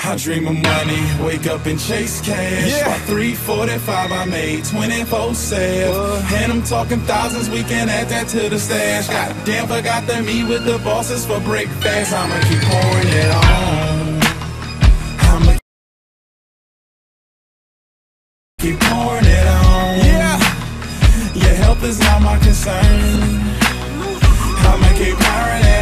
I dream of money, wake up and chase cash. By 3:45 I made 24 sales. And I'm talking thousands, we can add that to the stash. Goddamn, forgot to meet with the bosses for breakfast. I'ma keep pouring it on. I'ma keep pouring it on. Your health is not my concern. I'ma keep pouring it